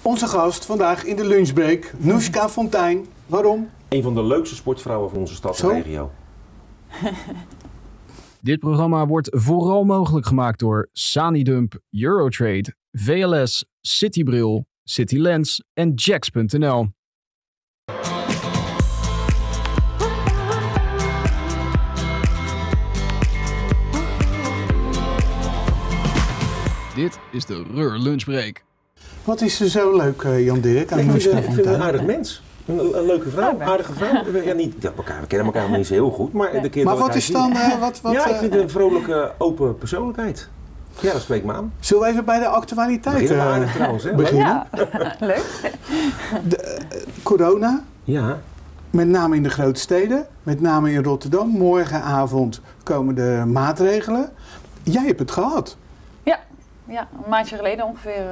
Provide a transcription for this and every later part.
Onze gast vandaag in de lunchbreak, Noeska Fontijn. Waarom? Een van de leukste sportvrouwen van onze stad en regio. Dit programma wordt vooral mogelijk gemaakt door Sanidump, Eurotrade, VLS, Citybril, Citylens en Jax.nl. Dit is de Reur Lunchbreak. Wat is er zo leuk, Jan-Dirk, aan Noeska Fontijn? Ik vind het een aardig mens. Een leuke vrouw, aardige vrouw. Ja, we kennen elkaar nog niet zo heel goed, maar de keer maar wat is dan... Ja, ik vind een vrolijke, open persoonlijkheid. Ja, dat spreekt me aan. Zullen we even bij de actualiteit beginnen? Ja, leuk. Corona. Ja. Met name in de grote steden, met name in Rotterdam. Morgenavond komen de maatregelen. Jij hebt het gehad. Ja, een maandje geleden ongeveer.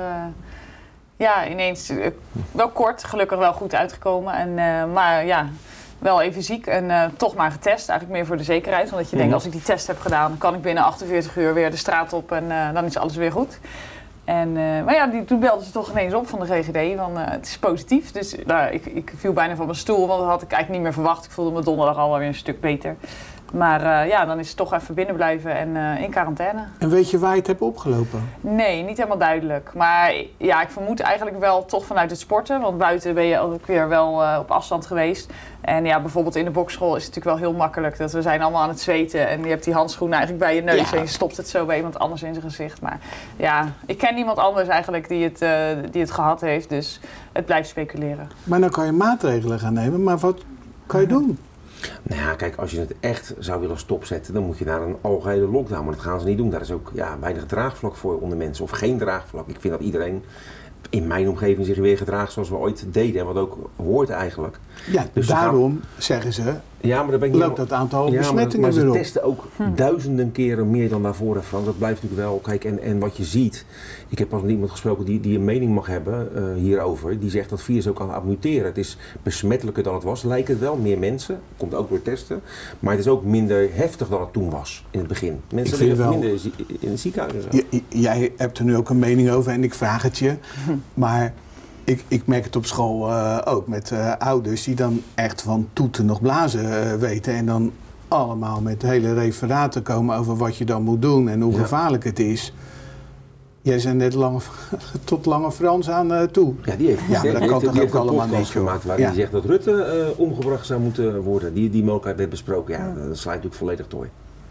Ineens wel kort, gelukkig wel goed uitgekomen. Maar ja, wel even ziek en toch maar getest. Eigenlijk meer voor de zekerheid. Omdat je denkt, als ik die test heb gedaan, kan ik binnen 48 uur weer de straat op en dan is alles weer goed. Maar ja, toen belden ze toch ineens op van de GGD, van het is positief. Dus ik viel bijna van mijn stoel, want dat had ik eigenlijk niet meer verwacht. Ik voelde me donderdag alweer een stuk beter. Maar dan is het toch even binnen blijven en in quarantaine. En weet je waar je het hebt opgelopen? Nee, niet helemaal duidelijk. Maar ja, ik vermoed eigenlijk wel toch vanuit het sporten. Want buiten ben je ook weer wel op afstand geweest. En ja, bijvoorbeeld in de bokschool is het natuurlijk wel heel makkelijk. Dat we zijn allemaal aan het zweten en je hebt die handschoenen eigenlijk bij je neus. En je stopt het zo bij iemand anders in zijn gezicht. Maar ja, ik ken niemand anders eigenlijk die het gehad heeft. Dus het blijft speculeren. Maar dan kan je maatregelen gaan nemen. Maar wat kan je doen? Nou ja, kijk, als je het echt zou willen stopzetten, dan moet je naar een algehele lockdown. Maar dat gaan ze niet doen. Daar is ook weinig draagvlak voor onder mensen. Of geen draagvlak. Ik vind dat iedereen in mijn omgeving zich weer gedraagt zoals we ooit deden. En wat ook hoort eigenlijk. Ja, dus daarom zeggen ze, ja, maar loopt dat aantal besmettingen weer op. Maar ze testen ook duizenden keren meer dan daarvoor, Frank. Dat blijft natuurlijk wel. Kijk, en wat je ziet. Ik heb pas met iemand gesproken die een mening mag hebben hierover. Die zegt dat het virus ook kan muteren. Het is besmettelijker dan het was. Lijkt het wel. Meer mensen. Komt ook door testen. Maar het is ook minder heftig dan het toen was in het begin. Mensen liggen minder in het ziekenhuis en zo. Jij hebt er nu ook een mening over en ik vraag het je. Maar ik merk het op school ook met ouders die dan echt van toeten nog blazen weten. En dan allemaal met hele referaten komen over wat je dan moet doen en hoe gevaarlijk het is. Jij zijn net tot Lange Frans aan toe. Ja, die heeft dat kan toch ook allemaal niet gemaakt waar hij zegt dat Rutte omgebracht zou moeten worden. Die mogelijkheid werd besproken. Ja, dat slaat natuurlijk volledig door.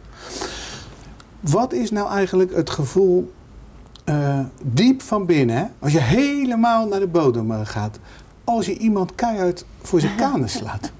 Wat is nou eigenlijk het gevoel diep van binnen, hè? Als je helemaal naar de bodem gaat, als je iemand keihard voor zijn kanen slaat?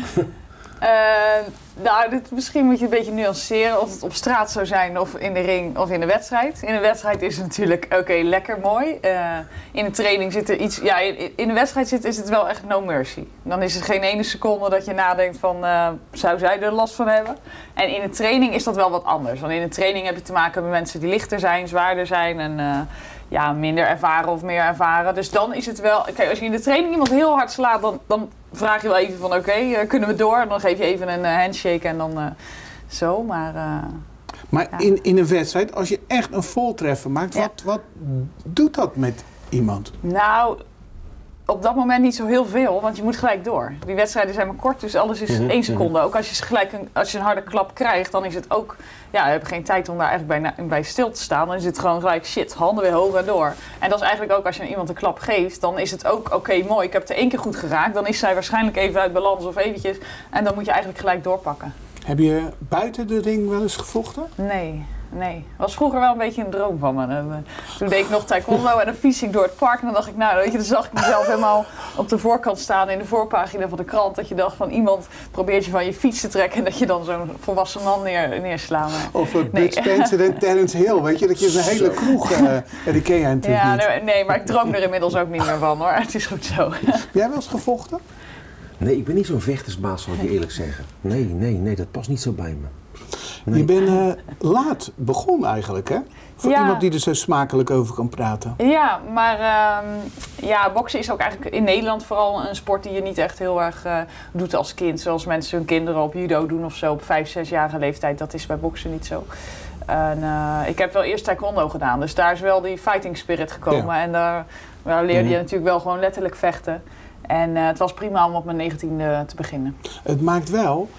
Misschien moet je een beetje nuanceren of het op straat zou zijn of in de ring of in de wedstrijd. In de wedstrijd is het natuurlijk lekker mooi. In de training zit er iets... Ja, in de wedstrijd is het wel echt no mercy. Dan is het geen ene seconde dat je nadenkt van, zou zij er last van hebben? En in de training is dat wel wat anders. Want in de training heb je te maken met mensen die lichter zijn, zwaarder zijn en minder ervaren of meer ervaren. Dus dan is het wel... Kijk, als je in de training iemand heel hard slaat, dan vraag je wel even van kunnen we door? En dan geef je even een handshake en dan zo, maar... in een wedstrijd, als je echt een voltreffer maakt, wat doet dat met iemand? Nou, op dat moment niet zo heel veel, want je moet gelijk door. Die wedstrijden zijn maar kort, dus alles is 1 seconde. Ook als je een harde klap krijgt, dan is het ook... Ja, we hebben geen tijd om daar eigenlijk bij stil te staan. Dan is het gewoon gelijk shit, handen weer hoog en door. En dat is eigenlijk ook als je iemand een klap geeft, dan is het ook mooi, ik heb het 1 keer goed geraakt. Dan is zij waarschijnlijk even uit balans of eventjes. En dan moet je eigenlijk gelijk doorpakken. Heb je buiten de ring wel eens gevochten? Nee. Dat was vroeger wel een beetje een droom van me. Toen deed ik nog taekwondo en dan fiets ik door het park. En dan dacht ik, dan zag ik mezelf helemaal op de voorkant staan in de voorpagina van de krant. Dat je dacht van iemand probeert je van je fiets te trekken en dat je dan zo'n volwassen man neerslaat. Of Bud Spencer en Terence Hill, weet je, dat je een hele kroeg, die ken jij natuurlijk niet. Nee, maar ik droom er inmiddels ook niet meer van hoor. Het is goed zo. Heb jij wel eens gevochten? Nee, ik ben niet zo'n vechtersbaas, zal ik je eerlijk zeggen. Nee, dat past niet zo bij me. Nee. Je bent laat begonnen eigenlijk, hè? Voor iemand die er zo smakelijk over kan praten. Ja, maar boksen is ook eigenlijk in Nederland vooral een sport die je niet echt heel erg doet als kind. Zoals mensen hun kinderen op judo doen of zo op 5, 6-jarige leeftijd. Dat is bij boksen niet zo. En, ik heb wel eerst taekwondo gedaan, dus daar is wel die fighting spirit gekomen. Ja. En Daar leerde je natuurlijk wel gewoon letterlijk vechten. En het was prima om op mijn 19e te beginnen. Het maakt wel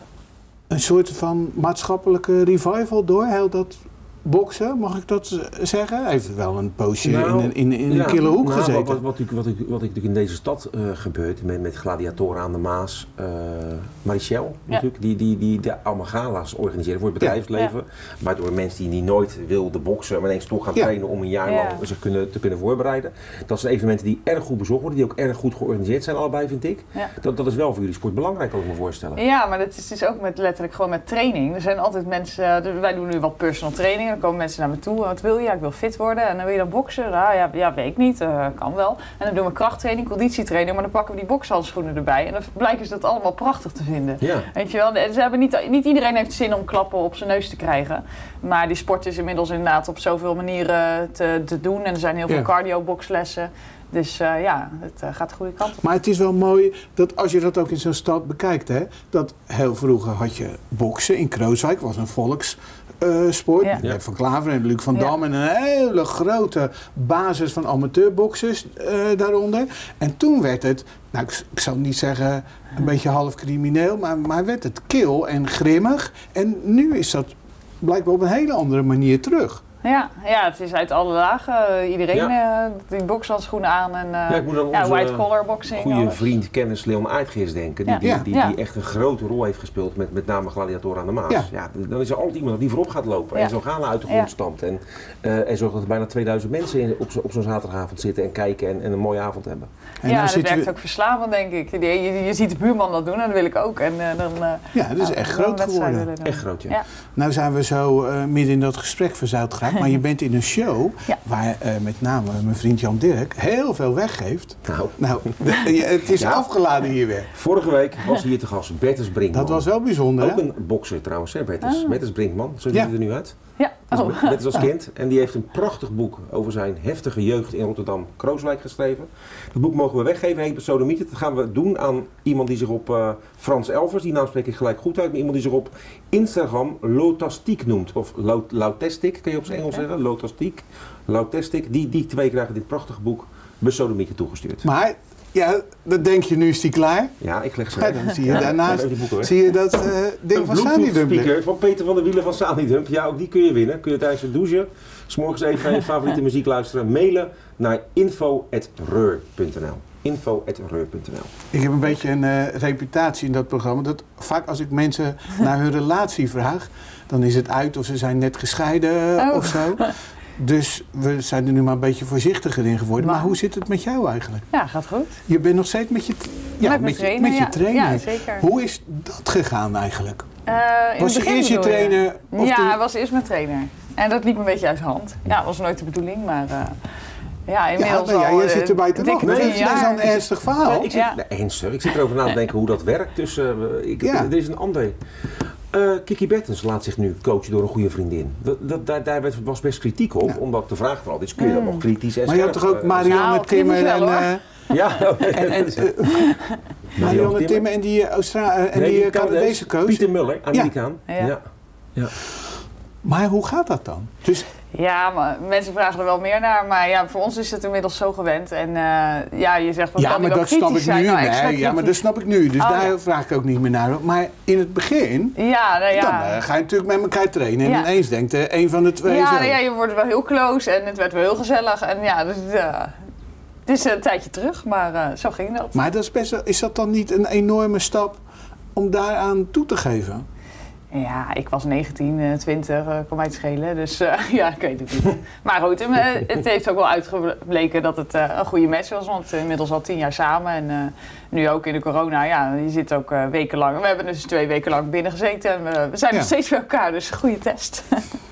een soort van maatschappelijke revival door, heel dat boksen, mag ik dat zeggen? Hij heeft wel een poosje in een kille hoek gezeten. Wat natuurlijk in deze stad gebeurt, met gladiatoren aan de Maas, Marichel natuurlijk, die de allemaal gala's organiseren voor het bedrijfsleven. Maar door mensen die nooit wilden boksen, maar ineens toch gaan trainen om een jaar lang zich te kunnen voorbereiden. Dat zijn evenementen die erg goed bezocht worden, die ook erg goed georganiseerd zijn allebei, vind ik. Ja. Dat is wel voor jullie sport belangrijk, kan ik me voorstellen. Ja, maar dat is dus ook letterlijk gewoon met training. Er zijn altijd mensen, wij doen nu wat personal training. Dan komen mensen naar me toe. Wat wil je? Ja, ik wil fit worden. En dan wil je dan boksen? Nou, ja, weet ik niet. Kan wel. En dan doen we krachttraining, conditietraining. Maar dan pakken we die bokshandschoenen erbij. En dan blijken ze dat allemaal prachtig te vinden. Ja. Weet je wel? Ze hebben niet iedereen heeft zin om klappen op zijn neus te krijgen. Maar die sport is inmiddels inderdaad op zoveel manieren te doen. En er zijn heel veel cardio-bokslessen. Dus het gaat de goede kant op. Maar het is wel mooi dat als je dat ook in zo'n stad bekijkt, hè, dat heel vroeger had je boksen in Krooswijk, was een volkssport. Met Van Klaver en Luc van Dam en een hele grote basis van amateurboksers daaronder. En toen werd het, nou ik zal niet zeggen een beetje half crimineel, maar werd het kil en grimmig. En nu is dat blijkbaar op een hele andere manier terug. Ja, het is uit alle lagen. Iedereen die bokshandschoenen aan en ik moet aan white collar boxing. Goede vriend, kennis Leon Aartgeers denken, die echt een grote rol heeft gespeeld met name gladiatoren aan de Maas. Ja, dan is er altijd iemand die voorop gaat lopen en zo'n gala uit de grond stampt. En zorgt dat er bijna 2000 mensen op zo'n zaterdagavond zitten en kijken en een mooie avond hebben. En dat werkt ook verslavend, denk ik. Je ziet de buurman dat doen en dat wil ik ook. En dat is echt groot geworden. Echt groot, ja. Nou zijn we zo midden in dat gesprek verzeild geraakt. Maar je bent in een show waar met name mijn vriend Jan Dirk heel veel weggeeft. Nou, het is afgeladen hier weer. Vorige week was hier te gast Bertus Brinkman. Dat was wel bijzonder, ook een bokser trouwens, hè, Bertus. Bertus Brinkman, zo ziet hij er nu uit. Ja. Bertus als kind. En die heeft een prachtig boek over zijn heftige jeugd in Rotterdam-Krooswijk geschreven. Dat boek mogen we weggeven, heet Besodemieten. Dat gaan we doen aan iemand die zich op Frans Elvers, die naam spreek ik gelijk goed uit, maar iemand die zich op Instagram Lotastiek noemt. Of Lautastic, kan je op zijn Engels zeggen? Lautastic. Die twee krijgen dit prachtige boek Besodemieten toegestuurd. Maar ja, dat denk je, nu is die klaar. Ja, ik leg ze weg. Dan zie je daarnaast zie je dat ding van Sanidump. Een speaker van Peter van der Wielen van Sanidump. Ja, ook die kun je winnen. Kun je tijdens het douchen 's morgens even naar je favoriete muziek luisteren. Mailen naar info@reur.nl. info@reur.nl. Ik heb een beetje een reputatie in dat programma. Dat vaak als ik mensen naar hun relatie vraag, dan is het uit of ze zijn net gescheiden of zo. Dus we zijn er nu maar een beetje voorzichtiger in geworden. Maar hoe zit het met jou eigenlijk? Ja, gaat goed. Je bent nog steeds met je trainer. Ja, zeker. Hoe is dat gegaan eigenlijk? Was je eerst je trainer? Hij was eerst mijn trainer. En dat liep een beetje uit de hand. Ja, dat was nooit de bedoeling, maar inmiddels al... je zit erbij te wachten. Dat is een ernstig verhaal. Ik zit erover na te denken hoe dat werkt. Dus er is een ander... Kiki Bertens laat zich nu coachen door een goede vriendin. Daar was best kritiek op, omdat de vraag vooral is, kun je dat nog kritisch en maar je had toch ook Marianne Timmer Marianne Timmer en die Canadese coach? Pieter Muller, Amerikaan. Ja. Maar hoe gaat dat dan? Dus... Ja, maar mensen vragen er wel meer naar, maar voor ons is het inmiddels zo gewend. En je zegt, kan maar dat snap ik nu. Maar dat snap ik nu. Dus daar vraag ik ook niet meer naar. Maar in het begin, dan ga je natuurlijk met elkaar trainen. En ineens denkt een van de twee zo. Je wordt wel heel close en het werd wel heel gezellig. En dus, het is een tijdje terug, maar zo ging dat. Maar dat is dat dan niet een enorme stap om daaraan toe te geven? Ja, ik was 19, 20, kon mij het schelen. Dus ik weet het niet. Maar goed, het heeft ook wel uitgebleken dat het een goede match was. Want inmiddels al 10 jaar samen. En nu ook in de corona, je zit ook wekenlang. We hebben dus 2 weken lang binnen gezeten. En we zijn nog steeds bij elkaar, dus een goede test.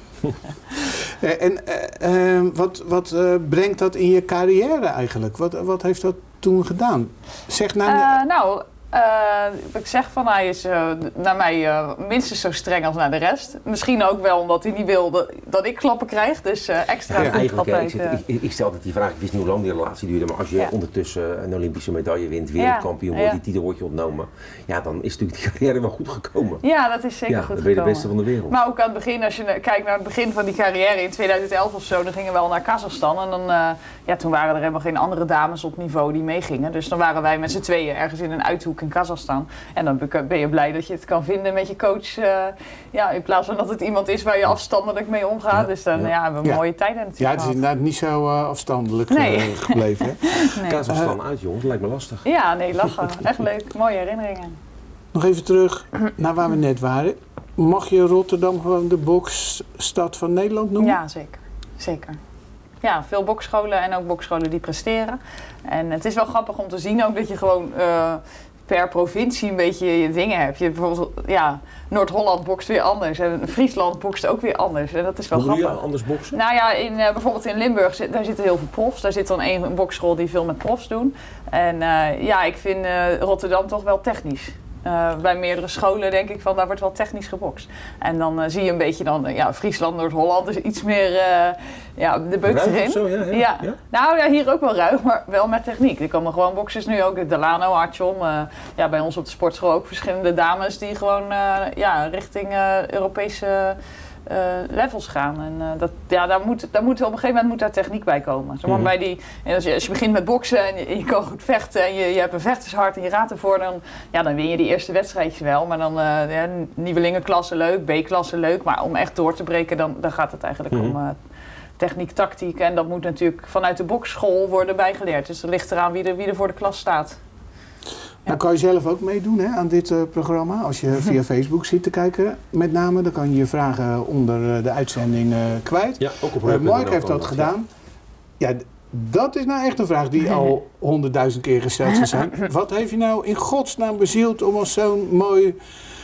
Wat brengt dat in je carrière eigenlijk? Wat heeft dat toen gedaan? Zeg Ik zeg van hij is naar mij minstens zo streng als naar de rest. Misschien ook wel omdat hij niet wil dat ik klappen krijg. Dus extra goed eigenlijk, altijd. ik stel dat die vraag, ik wist niet hoe lang die relatie duurde, maar als je ondertussen een Olympische medaille wint, wereldkampioen wordt, die titel wordt je ontnomen, ja, dan is natuurlijk die carrière wel goed gekomen. Ja, dat is zeker goed gekomen. Dan ben je de beste van de wereld. Maar ook aan het begin, als je kijkt naar het begin van die carrière in 2011 of zo, dan gingen we wel naar Kazachstan. En dan, toen waren er helemaal geen andere dames op niveau die meegingen. Dus dan waren wij met z'n tweeën ergens in een uithoek in Kazachstan. En dan ben je blij dat je het kan vinden met je coach. In plaats van dat het iemand is waar je afstandelijk mee omgaat. Dus dan hebben we een mooie tijd natuurlijk. Ja, het is inderdaad niet zo afstandelijk gebleven. Hè? Nee. Kazachstan uit, jongens, dat lijkt me lastig. Ja, nee, lachen. Echt leuk. Mooie herinneringen. Nog even terug naar waar we net waren. Mag je Rotterdam gewoon de boksstad van Nederland noemen? Ja, zeker. Ja, veel boksscholen en ook boksscholen die presteren. En het is wel grappig om te zien ook dat je gewoon per provincie een beetje je dingen hebt. Je bijvoorbeeld, Noord-Holland bokst weer anders en Friesland bokst ook weer anders. En dat is wel grappig. Hoe doe je anders boksen? Nou ja, bijvoorbeeld in Limburg, daar zitten heel veel profs. Daar zit dan een bokschool die veel met profs doen. En ik vind Rotterdam toch wel technisch. Bij meerdere scholen denk ik van daar wordt wel technisch gebokst. En dan zie je een beetje Friesland, Noord-Holland is iets meer de beuk erin. Zo, ja. Nou ja, hier ook wel ruig, maar wel met techniek. Er komen gewoon boksers nu ook, Delano, Artyom. Bij ons op de sportschool ook verschillende dames die gewoon richting Europese levels gaan. En daar moet op een gegeven moment moet daar techniek bij komen. Als je begint met boksen en je kan goed vechten en je hebt een vechtershart en je raadt ervoor, dan win je die eerste wedstrijdjes wel. Maar dan nieuwelingenklasse leuk, B-klasse leuk. Maar om echt door te breken, dan gaat het eigenlijk om techniek, tactiek. En dat moet natuurlijk vanuit de boksschool worden bijgeleerd. Dus dat ligt eraan wie er voor de klas staat. Nou kan je zelf ook meedoen aan dit programma. Als je via Facebook zit te kijken, met name, dan kan je je vragen onder de uitzending kwijt. Ja, ook op Mark heeft dat gedaan. Ja, dat is nou echt een vraag die al 100.000 keer gesteld zal zijn. Wat heeft je nou in godsnaam bezield om als zo'n mooi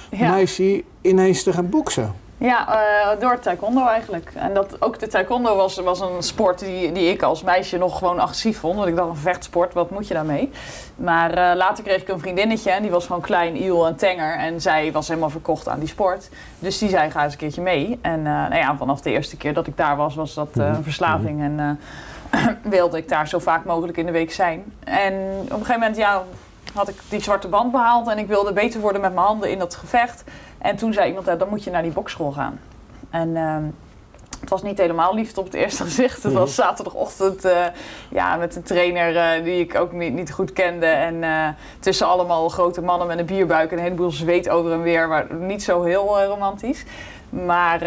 meisje ineens te gaan boksen? Ja, door taekwondo eigenlijk. En ook de taekwondo was een sport die ik als meisje nog gewoon agressief vond. Want ik dacht, een vechtsport, wat moet je daarmee? Maar later kreeg ik een vriendinnetje en die was gewoon klein, iel en tenger. En zij was helemaal verkocht aan die sport. Dus die zei, ga eens een keertje mee. En vanaf de eerste keer dat ik daar was dat een verslaving. En wilde ik daar zo vaak mogelijk in de week zijn. En op een gegeven moment, had ik die zwarte band behaald en ik wilde beter worden met mijn handen in dat gevecht. En toen zei iemand, dan moet je naar die boksschool gaan. En het was niet helemaal liefde op het eerste gezicht. Het was zaterdagochtend met een trainer die ik ook niet goed kende. En tussen allemaal grote mannen met een bierbuik en een heleboel zweet over en weer. Maar niet zo heel romantisch. Maar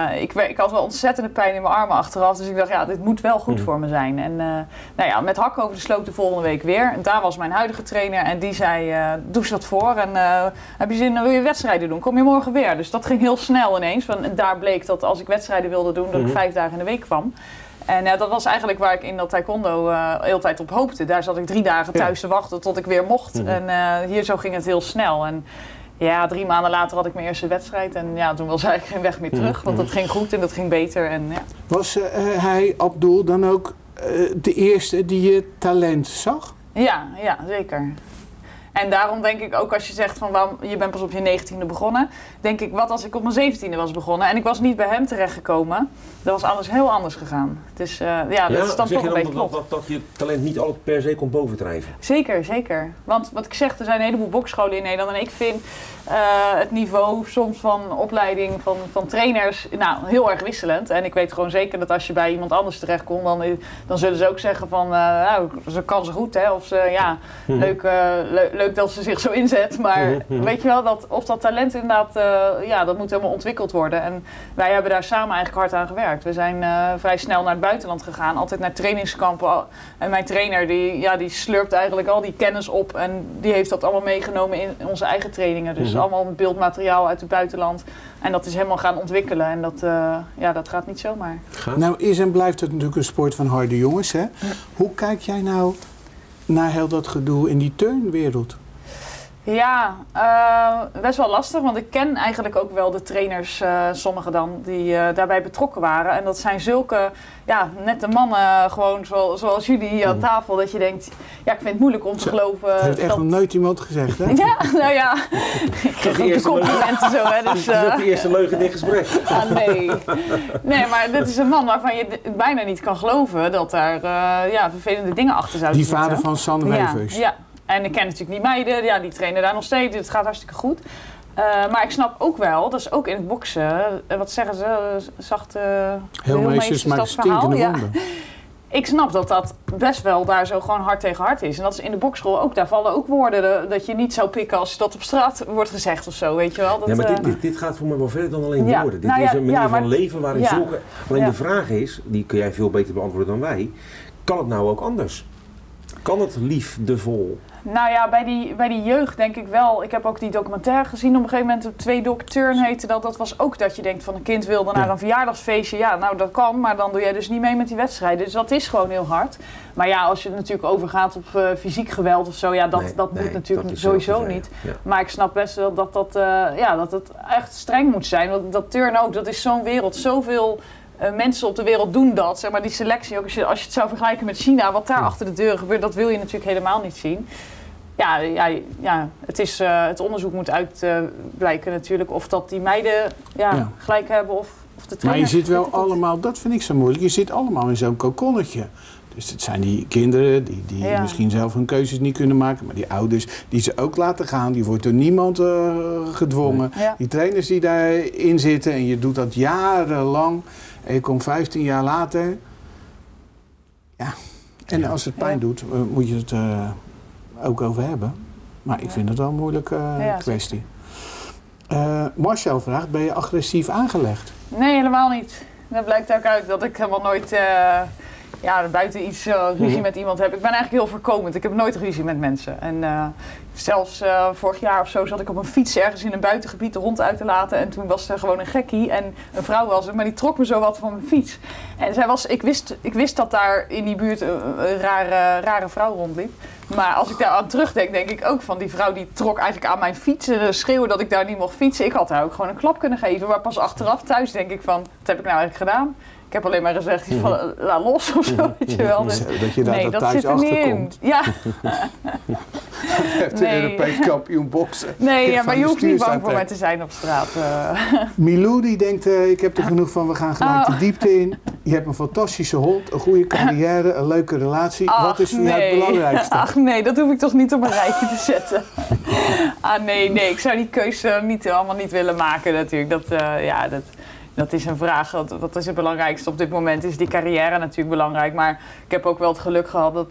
ik had wel ontzettende pijn in mijn armen achteraf. Dus ik dacht, dit moet wel goed voor me zijn. En met hak over de sloot de volgende week weer. En daar was mijn huidige trainer en die zei, doe eens wat voor. En heb je zin, wil je wedstrijden doen? Kom je morgen weer? Dus dat ging heel snel ineens. En daar bleek dat als ik wedstrijden wilde doen, dat ik 5 dagen in de week kwam. En dat was eigenlijk waar ik in dat taekwondo de hele tijd op hoopte. Daar zat ik 3 dagen thuis te wachten tot ik weer mocht. En hier zo ging het heel snel. En 3 maanden later had ik mijn eerste wedstrijd en toen was eigenlijk geen weg meer terug, want dat ging goed en dat ging beter. En, Was hij, Abdul, dan ook de eerste die je talent zag? Ja, zeker. En daarom denk ik ook als je zegt van je bent pas op je 19e begonnen, denk ik wat als ik op mijn 17e was begonnen en ik was niet bij hem terechtgekomen, dat was alles heel anders gegaan. Dus dat is dan toch een beetje dat je talent niet altijd per se kon bovendrijven? Zeker. Want wat ik zeg, er zijn een heleboel bokscholen in Nederland en ik vind het niveau soms van opleiding van trainers heel erg wisselend. En ik weet gewoon zeker dat als je bij iemand anders terechtkomt, dan zullen ze ook zeggen van ze kan ze goed, hè? Of ze leuk dat ze zich zo inzet. Maar weet je wel, of dat talent inderdaad, dat moet helemaal ontwikkeld worden. En wij hebben daar samen eigenlijk hard aan gewerkt. We zijn vrij snel naar het buitenland gegaan, altijd naar trainingskampen. En mijn trainer die slurpt eigenlijk al die kennis op en die heeft dat allemaal meegenomen in onze eigen trainingen. Dus allemaal beeldmateriaal uit het buitenland. En dat is helemaal gaan ontwikkelen. En dat gaat niet zomaar. Nou is en blijft het natuurlijk een sport van harde jongens. Hè? Ja. Hoe kijk jij nou naar heel dat gedoe in die turnwereld? Ja, best wel lastig, want ik ken eigenlijk ook wel de trainers, sommigen dan, die daarbij betrokken waren. En dat zijn zulke, nette mannen, gewoon zoals jullie hier aan tafel, dat je denkt, ja, ik vind het moeilijk om te geloven. Dat heeft echt nog nooit iemand gezegd, hè? Ja, nou ja, ik kreeg ook de complimenten zo, hè. Dus, dat is de eerste leugen in dit gesprek. Nee. Nee, maar dit is een man waarvan je bijna niet kan geloven dat daar vervelende dingen achter zouden Die zitten. vader van Sanne Wevers. Ja. En ik ken natuurlijk die meiden, die trainen daar nog steeds, het gaat hartstikke goed. Maar ik snap ook wel, dat is ook in het boksen, wat zeggen ze, zachte Heelmeesters maken stinkende wonden. Ik snap dat best wel daar zo gewoon hard tegen hard is. En dat is in de bokschool ook, daar vallen ook woorden dat je niet zou pikken als dat op straat wordt gezegd of zo, weet je wel. Dat, ja, maar dit gaat voor mij wel verder dan alleen woorden. Dit is een manier van leven waarin zulke... Alleen de vraag is, die kun jij veel beter beantwoorden dan wij, kan het nou ook anders? Kan het liefdevol? Nou ja, bij die jeugd denk ik wel. Ik heb ook die documentaire gezien op een gegeven moment. 2 Dok Turn heette dat. Dat was ook dat je denkt van een kind wilde naar een verjaardagsfeestje. Ja, nou dat kan, maar dan doe jij dus niet mee met die wedstrijden. Dus dat is gewoon heel hard. Maar ja, als je natuurlijk overgaat op fysiek geweld of zo, dat moet natuurlijk dat sowieso niet. Ja. Maar ik snap best wel dat het echt streng moet zijn. Want dat turn ook, dat is zo'n wereld, zoveel... mensen op de wereld doen dat, zeg maar die selectie, ook als je het zou vergelijken met China, wat daar achter de deuren gebeurt, dat wil je natuurlijk helemaal niet zien. Het onderzoek moet uitblijken natuurlijk of dat die meiden gelijk hebben of de trainer. Maar je zit wel allemaal, dat vind ik zo moeilijk, je zit allemaal in zo'n kokonnetje. Dus het zijn die kinderen die misschien zelf hun keuzes niet kunnen maken, maar die ouders die ze ook laten gaan, die wordt door niemand gedwongen. Ja. Die trainers die daarin zitten en je doet dat jarenlang en je komt 15 jaar later. Ja, en als het pijn doet, moet je het ook over hebben. Maar ik vind het wel een moeilijke kwestie. Marcel vraagt, ben je agressief aangelegd? Nee, helemaal niet. Dat blijkt ook uit dat ik helemaal nooit... buiten iets ruzie met iemand heb. Ik ben eigenlijk heel voorkomend. Ik heb nooit ruzie met mensen. En zelfs vorig jaar of zo zat ik op een fiets ergens in een buitengebied de hond uit te laten. En toen was er gewoon een gekkie. En een vrouw was er, maar die trok me zo wat van mijn fiets. En ik wist dat daar in die buurt een rare vrouw rondliep. Maar als ik daar aan terugdenk, denk ik ook van die vrouw die trok eigenlijk aan mijn fiets. En schreeuwde dat ik daar niet mocht fietsen. Ik had haar ook gewoon een klap kunnen geven. Maar pas achteraf thuis denk ik van, wat heb ik nou eigenlijk gedaan? Ik heb alleen maar gezegd, laat los of zo, weet je wel. Dus, dat je daar thuis achter komt. Ja. Je hebt een Europees kampioen boksen. Nee, maar je hoeft niet bang voor mij te zijn op straat. Milou die denkt, ik heb er genoeg van, we gaan gelijk de diepte in. Je hebt een fantastische hond, een goede carrière, een leuke relatie. Wat is voor jou het belangrijkste? Ach nee, dat hoef ik toch niet op een rijtje te zetten. Nee, ik zou die keuze allemaal niet willen maken natuurlijk. Dat is een vraag. Wat is het belangrijkste op dit moment? Is die carrière natuurlijk belangrijk. Maar ik heb ook wel het geluk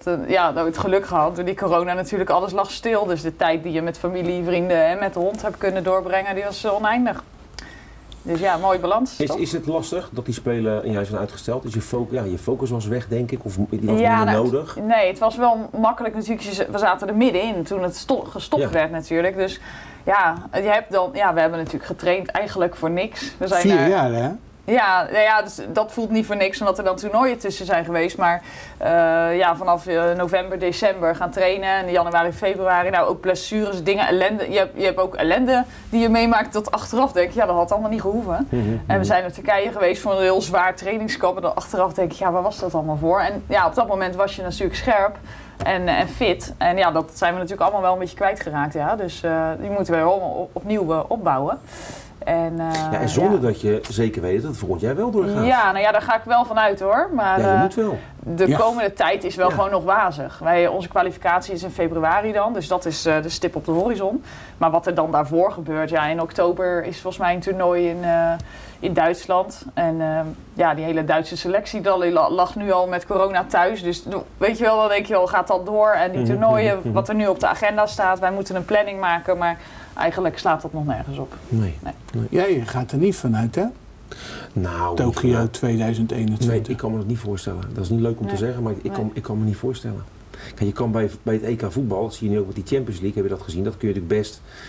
gehad. Door die corona natuurlijk alles lag stil. Dus de tijd die je met familie, vrienden en met de hond hebt kunnen doorbrengen, die was oneindig. Dus ja, mooie balans. Is het lastig dat die spelen juist zijn uitgesteld? Is je focus was weg, denk ik? Of die was minder nodig? Nee, het was wel makkelijk natuurlijk. We zaten er middenin toen het gestopt werd natuurlijk. Dus ja, we hebben natuurlijk getraind eigenlijk voor niks. We zijn 4 jaar, hè? Ja, dus dat voelt niet voor niks omdat er dan toernooien tussen zijn geweest. Maar vanaf november, december gaan trainen. En januari, februari, nou ook blessures, dingen, ellende. Je hebt ook ellende die je meemaakt dat achteraf denk je, dat had allemaal niet gehoeven. En we zijn naar Turkije geweest voor een heel zwaar trainingskamp. En dan achteraf denk ik, waar was dat allemaal voor? En ja, op dat moment was je natuurlijk scherp en fit. En dat zijn we natuurlijk allemaal wel een beetje kwijtgeraakt. Ja. Dus die moeten we wel opnieuw opbouwen. En zonder dat je zeker weet dat het volgend jaar wel doorgaat. Ja, daar ga ik wel van uit hoor. Maar je moet wel. De komende tijd is wel gewoon nog wazig. Onze kwalificatie is in februari dan, dus dat is de stip op de horizon. Maar wat er dan daarvoor gebeurt, in oktober is volgens mij een toernooi in Duitsland. En die hele Duitse selectie lag nu al met corona thuis. Dus weet je wel, dan denk je wel, gaat dat door? En die toernooien, wat er nu op de agenda staat, wij moeten een planning maken, maar eigenlijk slaat dat nog nergens op. Nee. Jij gaat er niet vanuit, hè? Nou, Tokio 2021. Nee, ik kan me dat niet voorstellen. Dat is niet leuk om te zeggen, maar ik kan me niet voorstellen. Kijk, je kan bij het EK voetbal, dat zie je nu ook met die Champions League, heb je dat gezien, dat kun je natuurlijk best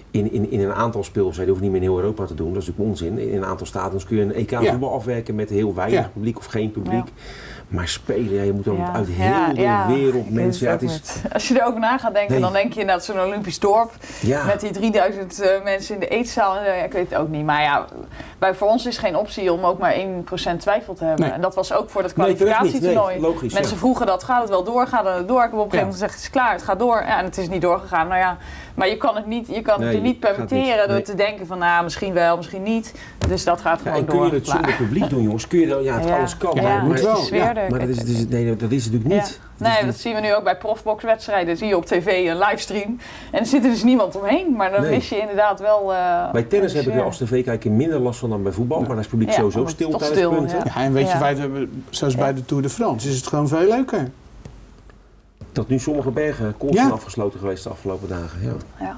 in een aantal speelwedstrijden, hoef je niet meer in heel Europa te doen, dat is natuurlijk onzin. In een aantal stadions kun je een EK voetbal afwerken met heel weinig publiek of geen publiek. Ja. Maar spelen, je moet dan uit heel de wereld mensen. Het is... Als je erover na gaat denken, dan denk je inderdaad zo'n Olympisch dorp met die 3000 mensen in de eetzaal. Ik weet het ook niet, maar voor ons is geen optie om ook maar 1% twijfel te hebben. Nee. En dat was ook voor dat kwalificatietoernooi. Logisch, mensen vroegen dat, gaat het wel door? Gaat het door? Ik heb op een gegeven moment gezegd, het is klaar, het gaat door. Ja, en het is niet doorgegaan. Nou ja, maar je kan het niet permitteren door te denken van, misschien wel, misschien niet. Dus dat gaat gewoon door. En kun je het zonder publiek doen, jongens? Kun je dan, het alles kan. Ja, moet wel. Maar dat is natuurlijk niet. Nee, dat zien we nu ook bij profboxwedstrijden. Zie je op tv een livestream. En er zit er dus niemand omheen. Maar dan mis je inderdaad wel... bij tennis heb ik er als tv-kijker minder last van dan bij voetbal. Maar dan is het publiek sowieso stil tijdens punten. Ja, en weet je, wij hebben, zoals bij de Tour de France, is het gewoon veel leuker. Dat nu sommige bergen constant afgesloten geweest de afgelopen dagen. Ja.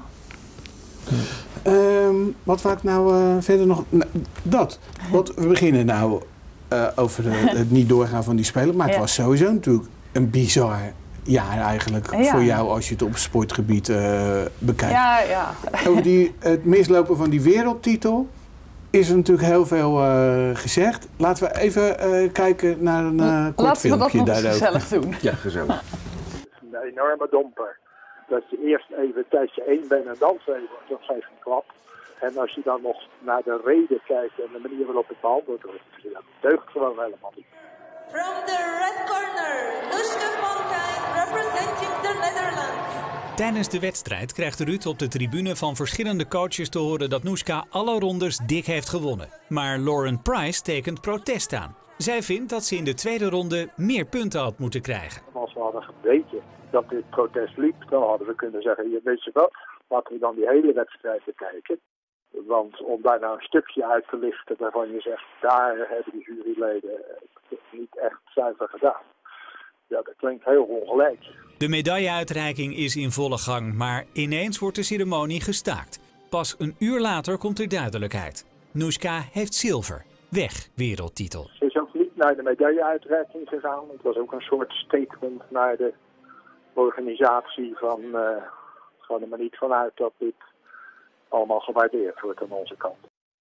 Wat wou ik nou verder nog... Want we beginnen nou over het niet doorgaan van die Spelen. Maar het was sowieso natuurlijk een bizar jaar eigenlijk voor jou als je het op sportgebied bekijkt. Ja. Over het mislopen van die wereldtitel is er natuurlijk heel veel gezegd. Laten we even kijken naar een kort filmpje daarover. Laten we dat nog gezellig doen. Ja, gezellig. Een enorme domper. Dat je eerst even een tijdje 1 bent en dan 2 wordt, dat geeft een klap. En als je dan nog naar de reden kijkt en de manier waarop het behandeld wordt, dat deugt gewoon helemaal niet. From the red corner, Nushka Polkijn representing the Netherlands. Tijdens de wedstrijd krijgt Ruud op de tribune van verschillende coaches te horen dat Nushka alle rondes dik heeft gewonnen. Maar Lauren Price tekent protest aan. Zij vindt dat ze in de tweede ronde meer punten had moeten krijgen. Als we hadden geweten dat dit protest liep, dan hadden we kunnen zeggen, weet je wat, laten we dan die hele wedstrijd bekijken. Want om daar nou een stukje uit te lichten waarvan je zegt, daar hebben die juryleden niet echt zuiver gedaan. Ja, dat klinkt heel ongelijk. De medailleuitreiking is in volle gang, maar ineens wordt de ceremonie gestaakt. Pas een uur later komt er duidelijkheid. Nushka heeft zilver. Weg, wereldtitel. Ze is ook niet naar de medailleuitreiking gegaan. Het was ook een soort statement naar de organisatie van gewoon er maar niet vanuit dat dit allemaal gewaardeerd wordt aan onze kant.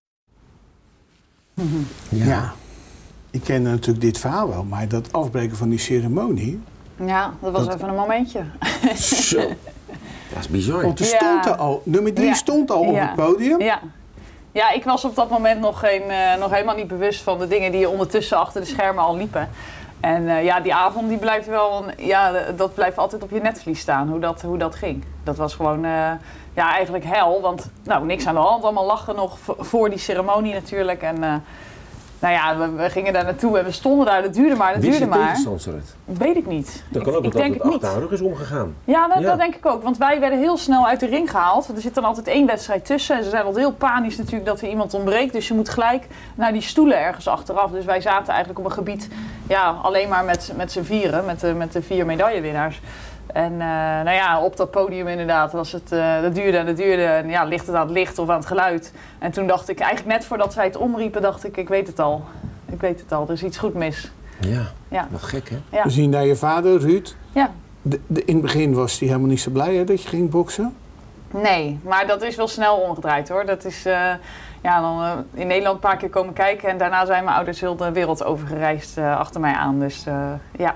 Ja, ik ken natuurlijk dit verhaal wel, maar dat afbreken van die ceremonie... Ja, dat was even een momentje. Zo, dat is bizar. Want er stond er al, nummer 3 stond al op het podium. Ja, ik was op dat moment nog helemaal niet bewust van de dingen die ondertussen achter de schermen al liepen. En die avond die blijft wel, dat blijft altijd op je netvlies staan, hoe dat ging. Dat was gewoon eigenlijk hel, want niks aan de hand, allemaal lachen nog voor die ceremonie natuurlijk. En we gingen daar naartoe en we stonden daar, dat duurde maar. Wist je tegenstander het? Weet ik niet. Dan kan ook dat het achter haar rug is omgegaan. Ja, dat denk ik ook. Want wij werden heel snel uit de ring gehaald. Er zit dan altijd 1 wedstrijd tussen. En ze zijn altijd heel panisch natuurlijk dat er iemand ontbreekt. Dus je moet gelijk naar die stoelen ergens achteraf. Dus wij zaten eigenlijk op een gebied alleen maar met z'n vieren. Met de 4 medaillewinnaars. En op dat podium inderdaad was het, dat duurde. En ligt het aan het licht of aan het geluid. En toen dacht ik, eigenlijk net voordat zij het omriepen, dacht ik weet het al. Er is iets goed mis. Ja. Wat gek hè? Ja. We zien naar je vader, Ruud. Ja. In het begin was hij helemaal niet zo blij dat je ging boksen. Nee, maar dat is wel snel omgedraaid hoor. Dat is dan in Nederland een paar keer komen kijken. En daarna zijn mijn ouders heel de wereld overgereisd achter mij aan. Dus ja.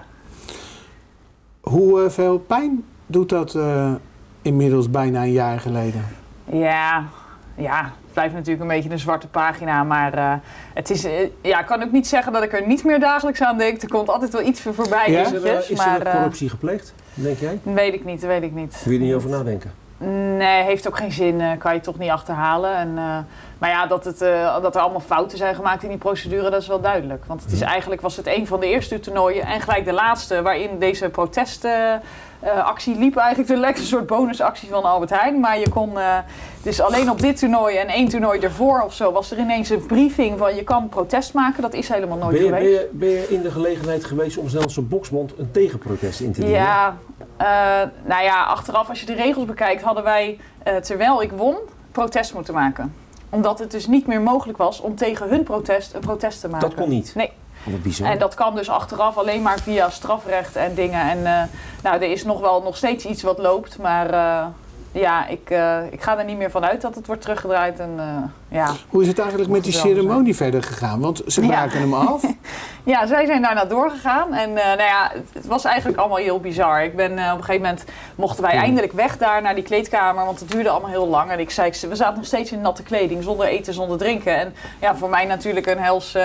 Hoeveel pijn doet dat inmiddels bijna een jaar geleden? Ja, het blijft natuurlijk een beetje een zwarte pagina. Maar het is, ik kan ook niet zeggen dat ik er niet meer dagelijks aan denk. Er komt altijd wel iets voorbij. Ja? Is er corruptie gepleegd, denk jij? Weet ik niet. Wil je er niet over nadenken? Nee, heeft ook geen zin. Kan je toch niet achterhalen. En, maar dat er allemaal fouten zijn gemaakt in die procedure, dat is wel duidelijk. Want het is eigenlijk was het een van de eerste toernooien en gelijk de laatste waarin deze protestactie liep. Eigenlijk een soort bonusactie van Albert Heijn. Maar je kon dus alleen op dit toernooi en 1 toernooi ervoor of zo was er ineens een briefing van je kan protest maken. Dat is helemaal nooit geweest. Ben je in de gelegenheid geweest om zelfs een boksmond een tegenprotest in te dienen? Ja, achteraf als je de regels bekijkt hadden wij, terwijl ik won, protest moeten maken. Omdat het dus niet meer mogelijk was om tegen hun protest een protest te maken. Dat kon niet? Nee. Wat bizar. En dat kan dus achteraf alleen maar via strafrecht en dingen. En er is nog steeds iets wat loopt, maar ja, ik ga er niet meer van uit dat het wordt teruggedraaid. En, ja. Hoe is het eigenlijk met die ceremonie verder gegaan? Want ze braken hem af. Ja, zij zijn daarna doorgegaan. En nou ja, het was eigenlijk allemaal heel bizar. Ik ben op een gegeven moment mochten wij eindelijk weg daar naar die kleedkamer. Want het duurde allemaal heel lang. En ik zei, we zaten nog steeds in natte kleding, zonder eten, zonder drinken. En ja, voor mij natuurlijk een hels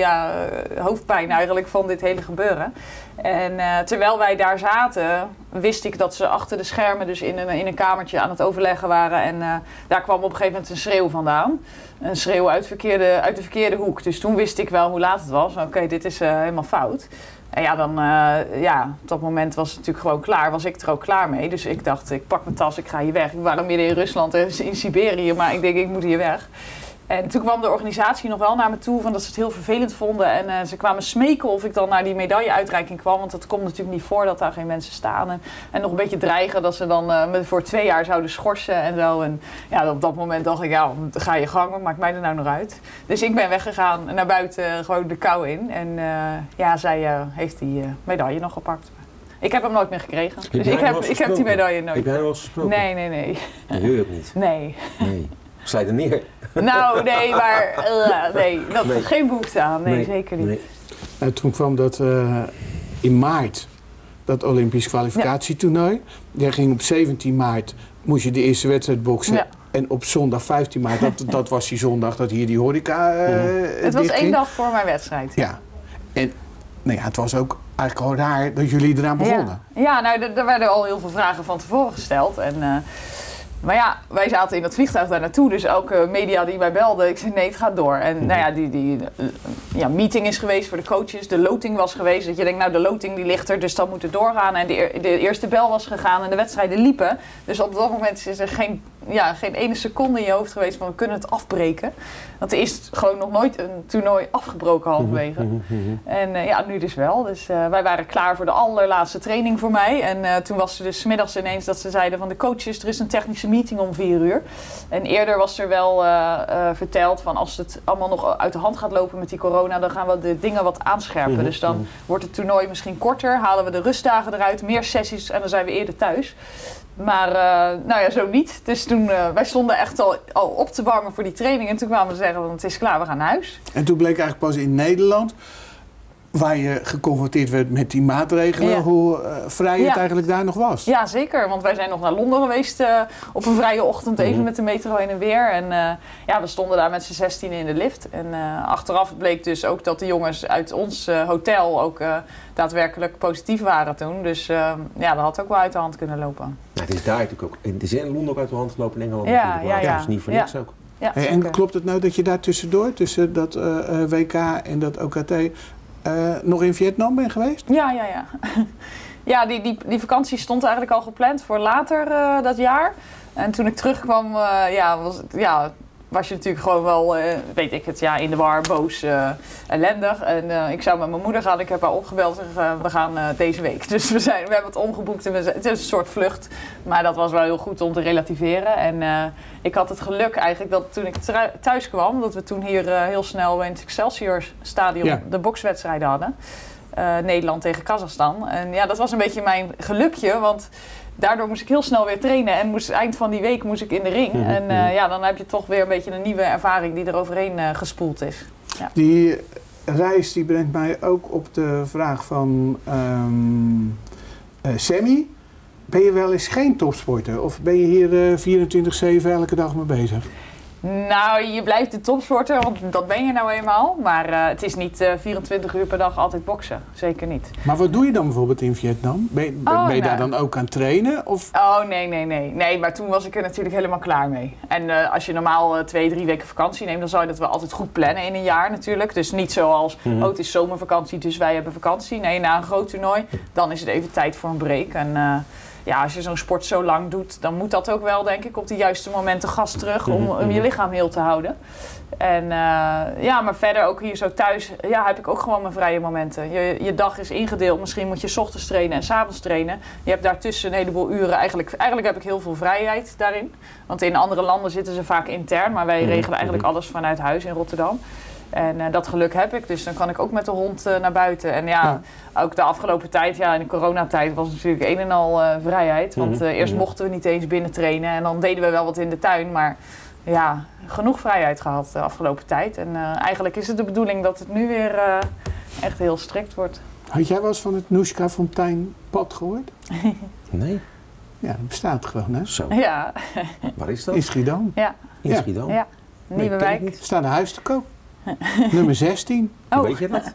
hoofdpijn eigenlijk van dit hele gebeuren. En terwijl wij daar zaten, wist ik dat ze achter de schermen dus in een kamertje aan het overleggen waren. En daar kwam op een gegeven moment een schreeuw vandaan. Een schreeuw uit de verkeerde hoek. Dus toen wist ik wel hoe laat het was. Oké, dit is helemaal fout. En ja, dan, op dat moment was het natuurlijk gewoon klaar. Was ik er ook klaar mee. Dus ik dacht, ik pak mijn tas, ik ga hier weg. We waren midden in Rusland en in Siberië, maar ik denk, ik moet hier weg. En toen kwam de organisatie nog wel naar me toe van dat ze het heel vervelend vonden. En ze kwamen smeken of ik dan naar die medailleuitreiking kwam. Want dat komt natuurlijk niet voor dat daar geen mensen staan. En nog een beetje dreigen dat ze dan me voor 2 jaar zouden schorsen en zo. En ja, op dat moment dacht ik, ja, ga je gang, wat maakt mij er nou nog uit? Dus ik ben weggegaan naar buiten, gewoon de kou in. En ja, zij heeft die medaille nog gepakt. Ik heb hem nooit meer gekregen. Dus ik heb die medaille nooit. Heb jij wel eens gesproken? Nee. Dat wil je ook niet? Nee. Slijt er neer. Nou, nee, maar geen behoefte aan. Nee, zeker niet. Nee. Nou, toen kwam dat in maart, dat Olympisch kwalificatietoernooi. Jij ging op 17 maart, moest je de eerste wedstrijd boksen. Ja. En op zondag 15 maart, dat was die zondag dat hier die horeca Het was 1 dag voor mijn wedstrijd. Ja. En nou ja, het was ook eigenlijk gewoon raar dat jullie eraan begonnen. Ja, nou, er werden al heel veel vragen van tevoren gesteld. En... Maar ja, wij zaten in dat vliegtuig daar naartoe, dus elke media die mij belde, ik zei nee, het gaat door. En nou ja, die meeting is geweest voor de coaches, de loting was geweest. Dat je denkt, nou de loting die ligt er, dus dan moet het doorgaan. En de eerste bel was gegaan en de wedstrijden liepen. Dus op dat moment is er geen ene seconde in je hoofd geweest van we kunnen het afbreken. Want er is gewoon nog nooit een toernooi afgebroken halverwege. En ja, nu dus wel. Dus wij waren klaar voor de allerlaatste training voor mij. En toen was er dus 's middags ineens dat ze zeiden van de coaches, er is een technische meeting om 4 uur. En eerder was er wel verteld van als het allemaal nog uit de hand gaat lopen met die corona, dan gaan we de dingen wat aanscherpen. Dus dan wordt het toernooi misschien korter, halen we de rustdagen eruit, meer sessies en dan zijn we eerder thuis. Maar nou ja, zo niet. Dus toen, wij stonden echt al op te warmen voor die training. En toen kwamen ze zeggen, want het is klaar, we gaan naar huis. En toen bleek eigenlijk pas in Nederland, waar je geconfronteerd werd met die maatregelen, hoe vrij het eigenlijk daar nog was. Ja, zeker. Want wij zijn nog naar Londen geweest op een vrije ochtend, even met de metro heen en weer. En ja, we stonden daar met z'n 16 in de lift. En achteraf bleek dus ook dat de jongens uit ons hotel ook daadwerkelijk positief waren toen. Dus ja, dat had ook wel uit de hand kunnen lopen. Nou, het is daar natuurlijk ook. Het is in Londen ook uit de hand gelopen in Engeland. Ja. Dat is niet voor niks ook. Ja, en klopt het nou dat je daar tussendoor, tussen dat WK en dat OKT, nog in Vietnam bent geweest? Ja. Ja, die vakantie stond eigenlijk al gepland voor later dat jaar. En toen ik terugkwam, was je natuurlijk gewoon wel, weet ik het, in de war, boos, ellendig. En ik zou met mijn moeder gaan, ik heb haar opgebeld en we gaan deze week. Dus we hebben het omgeboekt en het is een soort vlucht. Maar dat was wel heel goed om te relativeren. En ik had het geluk eigenlijk dat toen ik thuis kwam, dat we toen hier heel snel in het Excelsior Stadion de bokswedstrijden hadden. Nederland tegen Kazachstan. En ja, dat was een beetje mijn gelukje, want daardoor moest ik heel snel weer trainen en eind van die week moest ik in de ring. En dan heb je toch weer een beetje een nieuwe ervaring die er overheen gespoeld is. Ja. Die reis die brengt mij ook op de vraag van Sammy. Ben je wel eens geen topsporter of ben je hier 24/7 elke dag mee bezig? Nou, je blijft de topsporter, want dat ben je nou eenmaal. Maar het is niet 24 uur per dag altijd boksen. Zeker niet. Maar wat doe je dan bijvoorbeeld in Vietnam? Ben je daar dan ook aan het trainen? Of? Oh, nee. Nee, maar toen was ik er natuurlijk helemaal klaar mee. En als je normaal 2-3 weken vakantie neemt, dan zou je dat wel altijd goed plannen in een jaar natuurlijk. Dus niet zoals, het is zomervakantie, dus wij hebben vakantie. Nee, na een groot toernooi, dan is het even tijd voor een break. En ja, als je zo'n sport zo lang doet, dan moet dat ook wel, denk ik, op de juiste momenten gas terug om je lichaam heel te houden. En maar verder ook hier zo thuis, heb ik ook gewoon mijn vrije momenten. Je dag is ingedeeld, misschien moet je 's ochtends trainen en 's avonds trainen. Je hebt daartussen een heleboel uren, eigenlijk heb ik heel veel vrijheid daarin. Want in andere landen zitten ze vaak intern, maar wij regelen eigenlijk alles vanuit huis in Rotterdam. En dat geluk heb ik, dus dan kan ik ook met de hond naar buiten. En ook de afgelopen tijd, in de coronatijd was het natuurlijk een en al vrijheid. Want eerst mochten we niet eens binnen trainen en dan deden we wel wat in de tuin. Maar ja, genoeg vrijheid gehad de afgelopen tijd. En eigenlijk is het de bedoeling dat het nu weer echt heel strikt wordt. Had jij wel eens van het Noeska Fonteinpad gehoord? Nee. Ja, dat bestaat gewoon, hè? Zo. Ja. Waar is dat? In Schiedam. Ja. In Schiedam? Ja. Nieuwe wijk. Er staat een huis te koop. Nummer 16. Hoe weet je dat?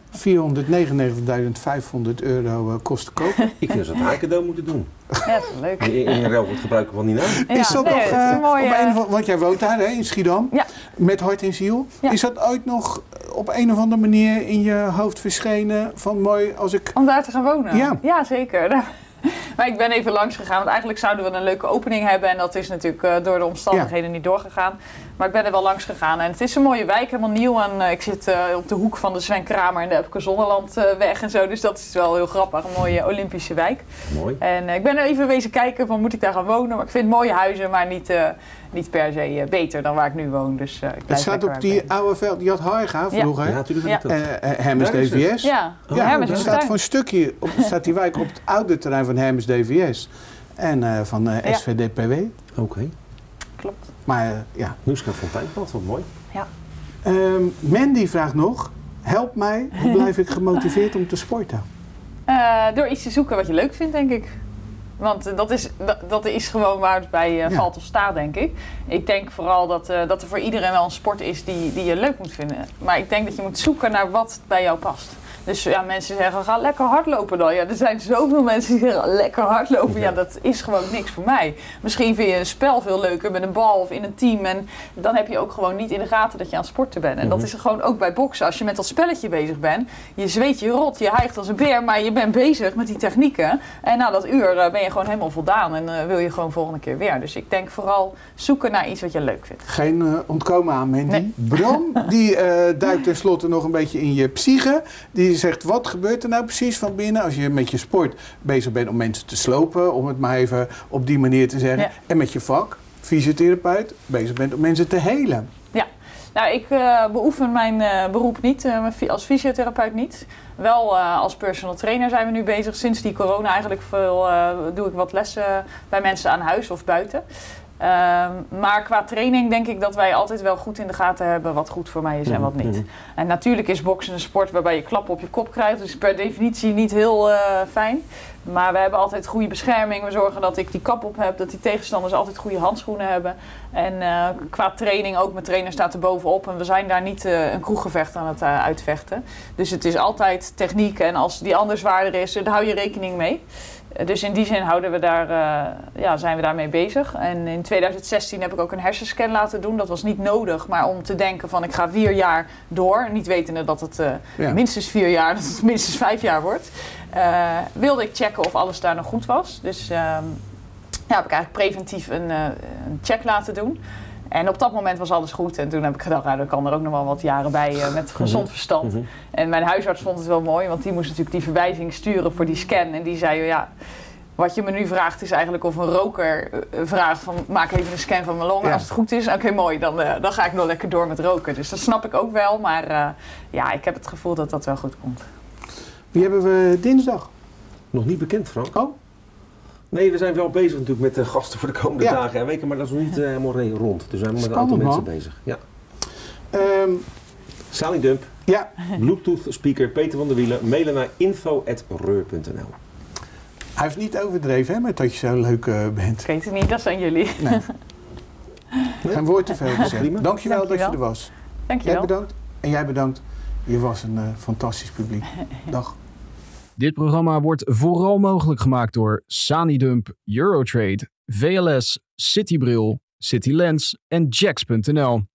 €499.500 kost te kopen. Ik vind dat ze het cadeau moeten doen. Ja, dat is leuk. In ruil voor het gebruiken van die naam. Ja, Is dat nee, nog, het is een mooie... want jij woont daar, hè, in Schiedam, Ja. met hart en ziel. Ja. Is dat ooit nog op een of andere manier in je hoofd verschenen van mooi als ik... Om daar te gaan wonen? Ja. Ja, zeker. Maar ik ben even langs gegaan, want eigenlijk zouden we een leuke opening hebben. En dat is natuurlijk door de omstandigheden niet doorgegaan. Maar ik ben er wel langs gegaan. En het is een mooie wijk, helemaal nieuw. En ik zit op de hoek van de Sven Kramer en de Epke Zonderlandweg en zo. Dus dat is wel heel grappig, een mooie Olympische wijk. Mooi. En ik ben er even wezen kijken van moet ik daar gaan wonen. Maar ik vind mooie huizen, maar niet per se beter dan waar ik nu woon. Dus, ik Het staat op die oude veld, die had Harga vroeger. Ja, natuurlijk. Hermes DVS. Ja, Ja, er staat tuin. voor een stukje, staat die wijk op het oude terrein van Hermes DVS. En van SVDPW. Oké. Klopt. Maar ja. Noeska Fonteinpad, wat mooi. Ja. Mandy vraagt nog, help mij, hoe blijf ik gemotiveerd om te sporten? Door iets te zoeken wat je leuk vindt, denk ik. Want dat is gewoon waar het bij valt of staat, denk ik. Ik denk vooral dat er voor iedereen wel een sport is die je leuk moet vinden. Maar ik denk dat je moet zoeken naar wat bij jou past. Dus ja, mensen zeggen, ga lekker hardlopen dan. Ja, er zijn zoveel mensen die zeggen, lekker hardlopen. Ja, dat is gewoon niks voor mij. Misschien vind je een spel veel leuker met een bal of in een team. En dan heb je ook gewoon niet in de gaten dat je aan het sporten bent. En dat is er gewoon ook bij boksen. Als je met dat spelletje bezig bent, je zweet je rot, je hijgt als een beer. Maar je bent bezig met die technieken. En na dat uur ben je gewoon helemaal voldaan. En wil je gewoon volgende keer weer. Dus ik denk vooral zoeken naar iets wat je leuk vindt. Geen ontkomen aan, Mandy. Nee. Bram, die duikt tenslotte nog een beetje in je psyche. Die zegt, wat gebeurt er nou precies van binnen als je met je sport bezig bent om mensen te slopen, om het maar even op die manier te zeggen. Ja. En met je vak, fysiotherapeut, bezig bent om mensen te helen. Ja, nou ik beoefen mijn beroep niet, als fysiotherapeut niet. Wel als personal trainer zijn we nu bezig. Sinds die corona eigenlijk doe ik wat lessen bij mensen aan huis of buiten. Maar qua training denk ik dat wij altijd wel goed in de gaten hebben wat goed voor mij is en wat niet. En natuurlijk is boksen een sport waarbij je klappen op je kop krijgt. Dus per definitie niet heel fijn. Maar we hebben altijd goede bescherming. We zorgen dat ik die kap op heb, dat die tegenstanders altijd goede handschoenen hebben. En qua training ook, mijn trainer staat er bovenop. En we zijn daar niet een kroeggevecht aan het uitvechten. Dus het is altijd techniek. En als die ander zwaarder is, daar hou je rekening mee. Dus in die zin zijn we daarmee bezig. En in 2016 heb ik ook een hersenscan laten doen. Dat was niet nodig, maar om te denken van ik ga 4 jaar door. Niet wetende dat het minstens 4 jaar, dat het minstens 5 jaar wordt. Wilde ik checken of alles daar nog goed was. Dus heb ik eigenlijk preventief een check laten doen. En op dat moment was alles goed. En toen heb ik gedacht, nou, er kan er ook nog wel wat jaren bij met gezond verstand. En mijn huisarts vond het wel mooi, want die moest natuurlijk die verwijzing sturen voor die scan. En die zei, ja, wat je me nu vraagt is eigenlijk of een roker vraagt van maak even een scan van mijn longen. Ja. Als het goed is, oké, mooi, dan ga ik nog lekker door met roken. Dus dat snap ik ook wel, maar ik heb het gevoel dat dat wel goed komt. Wie hebben we dinsdag? Nog niet bekend, Frank. Oh? Nee, we zijn wel bezig natuurlijk met de gasten voor de komende dagen en weken, maar dat is nog niet helemaal rond. Dus we zijn met een aantal mensen bezig. Ja. Sally Dump, Bluetooth speaker Peter van der Wielen, mailen naar info@reur.nl. Hij heeft niet overdreven hè, met dat je zo leuk bent. Ik weet het niet, dat zijn jullie. Nee. Geen woord te veel gezegd. Dankjewel dat je er was. Dankjewel. Jij bedankt en jij bedankt. Je was een fantastisch publiek. Dag. Dit programma wordt vooral mogelijk gemaakt door Sanidump, Eurotrade, VLS, Citybril, Citylens en Jax.nl.